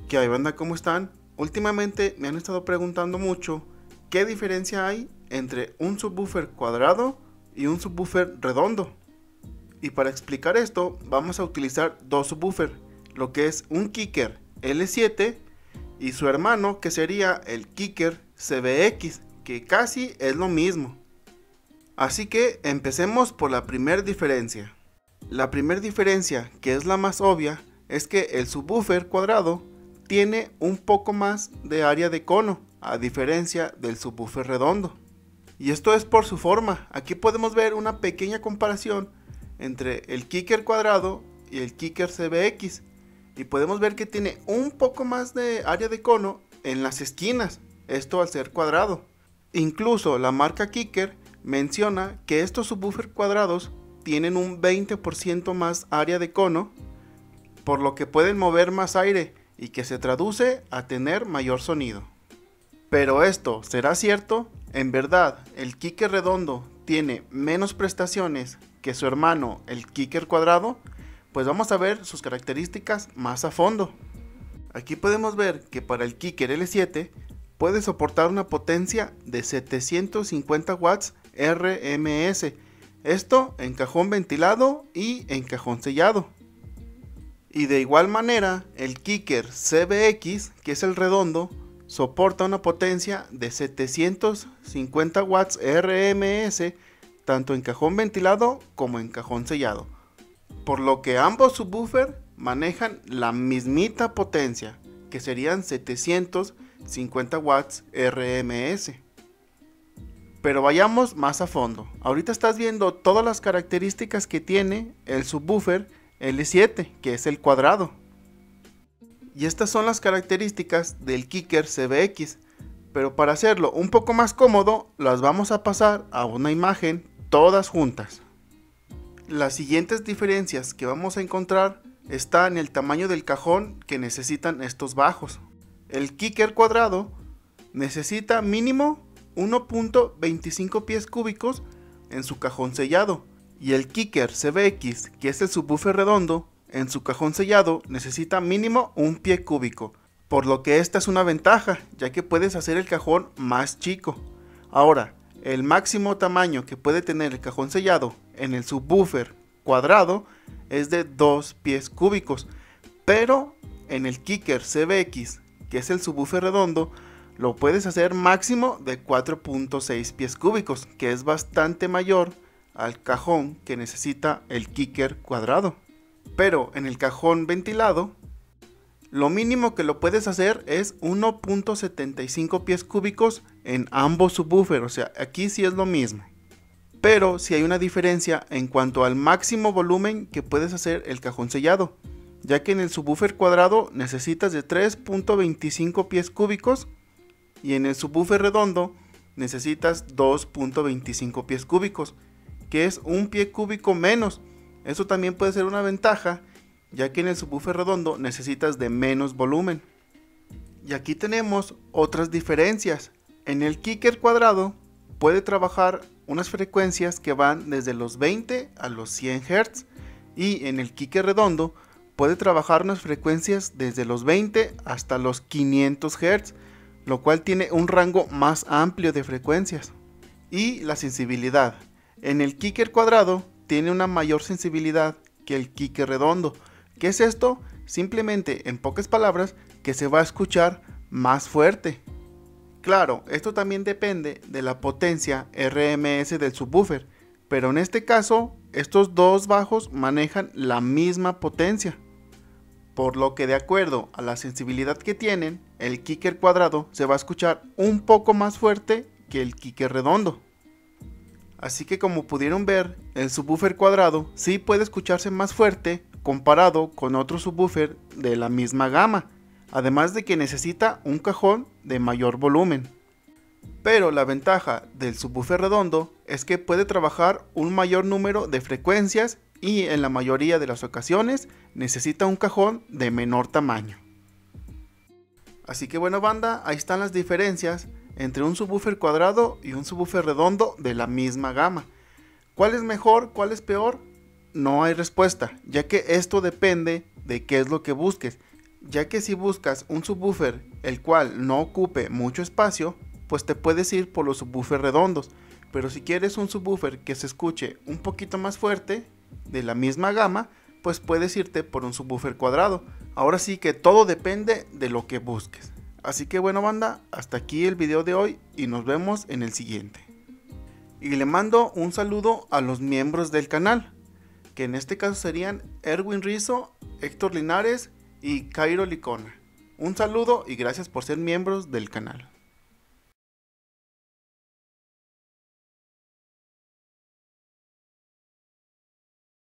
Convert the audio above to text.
¿Qué hay, banda? ¿Cómo están? Últimamente me han estado preguntando mucho qué diferencia hay entre un subwoofer cuadrado y un subwoofer redondo. Y para explicar esto vamos a utilizar dos subwoofers, lo que es un Kicker L7 y su hermano, que sería el Kicker CBX, que casi es lo mismo. Así que empecemos por la primera diferencia. La primera diferencia, que es la más obvia, es que el subwoofer cuadrado tiene un poco más de área de cono, a diferencia del subwoofer redondo. Y esto es por su forma. Aquí podemos ver una pequeña comparación entre el Kicker cuadrado y el Kicker CBX. Y podemos ver que tiene un poco más de área de cono en las esquinas, esto al ser cuadrado. Incluso la marca Kicker menciona que estos subwoofers cuadrados tienen un 20% más área de cono, por lo que pueden mover más aire y que se traduce a tener mayor sonido. Pero esto, ¿será cierto? En verdad, el Kicker redondo tiene menos prestaciones que su hermano, el Kicker cuadrado. Pues vamos a ver sus características más a fondo. Aquí podemos ver que para el Kicker L7 puede soportar una potencia de 750 watts RMS. Esto en cajón ventilado y en cajón sellado. Y de igual manera, el Kicker CBX, que es el redondo, soporta una potencia de 750 watts RMS tanto en cajón ventilado como en cajón sellado. Por lo que ambos subwoofers manejan la mismita potencia, que serían 750 watts RMS. Pero vayamos más a fondo. Ahorita estás viendo todas las características que tiene el subwoofer L7, que es el cuadrado. Y estas son las características del Kicker CBX. Pero para hacerlo un poco más cómodo, las vamos a pasar a una imagen todas juntas. Las siguientes diferencias que vamos a encontrar están en el tamaño del cajón que necesitan estos bajos. El Kicker cuadrado necesita mínimo 1.25 pies cúbicos en su cajón sellado, y el Kicker CBX, que es el subwoofer redondo, en su cajón sellado necesita mínimo 1 pie cúbico, por lo que esta es una ventaja, ya que puedes hacer el cajón más chico. Ahora, el máximo tamaño que puede tener el cajón sellado en el subwoofer cuadrado es de 2 pies cúbicos, pero en el Kicker CBX, que es el subwoofer redondo, lo puedes hacer máximo de 4.6 pies cúbicos, que es bastante mayor al cajón que necesita el Kicker cuadrado. Pero en el cajón ventilado, lo mínimo que lo puedes hacer es 1.75 pies cúbicos en ambos subwoofers, o sea, aquí sí es lo mismo. Pero sí hay una diferencia en cuanto al máximo volumen que puedes hacer el cajón sellado, ya que en el subwoofer cuadrado necesitas de 3.25 pies cúbicos y en el subwoofer redondo necesitas 2.25 pies cúbicos, que es 1 pie cúbico menos. Eso también puede ser una ventaja, ya que en el subwoofer redondo necesitas de menos volumen. Y aquí tenemos otras diferencias. En el Kicker cuadrado puede trabajar unas frecuencias que van desde los 20 a los 100 Hz, y en el Kicker redondo puede trabajar unas frecuencias desde los 20 hasta los 500 Hz, lo cual tiene un rango más amplio de frecuencias. Y la sensibilidad. En el Kicker cuadrado tiene una mayor sensibilidad que el Kicker redondo. ¿Qué es esto? Simplemente, en pocas palabras, que se va a escuchar más fuerte. Claro, esto también depende de la potencia RMS del subwoofer, pero en este caso, estos dos bajos manejan la misma potencia. Por lo que de acuerdo a la sensibilidad que tienen, el Kicker cuadrado se va a escuchar un poco más fuerte que el Kicker redondo. Así que como pudieron ver, el subwoofer cuadrado sí puede escucharse más fuerte comparado con otro subwoofer de la misma gama, además de que necesita un cajón de mayor volumen. Pero la ventaja del subwoofer redondo es que puede trabajar un mayor número de frecuencias y en la mayoría de las ocasiones necesita un cajón de menor tamaño. Así que bueno, banda, ahí están las diferencias entre un subwoofer cuadrado y un subwoofer redondo de la misma gama. ¿Cuál es mejor? ¿Cuál es peor? No hay respuesta, ya que esto depende de qué es lo que busques. ya que si buscas un subwoofer el cual no ocupe mucho espacio, pues te puedes ir por los subwoofers redondos. Pero si quieres un subwoofer que se escuche un poquito más fuerte, de la misma gama, pues puedes irte por un subwoofer cuadrado. Ahora sí que todo depende de lo que busques. Así que bueno banda, hasta aquí el video de hoy y nos vemos en el siguiente. Y le mando un saludo a los miembros del canal, que en este caso serían Erwin Rizzo, Héctor Linares y Cairo Licona. Un saludo y gracias por ser miembros del canal.